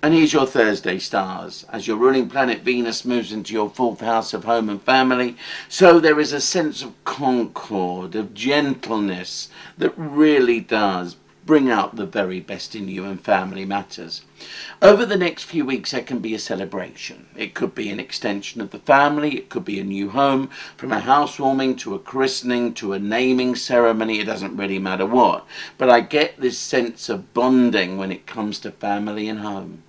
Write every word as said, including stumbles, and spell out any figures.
And here's your Thursday stars. As your ruling planet Venus moves into your fourth house of home and family, so there is a sense of concord, of gentleness that really does bring out the very best in you and family matters. Over the next few weeks there can be a celebration. It could be an extension of the family, it could be a new home, from a housewarming to a christening to a naming ceremony, it doesn't really matter what. But I get this sense of bonding when it comes to family and home.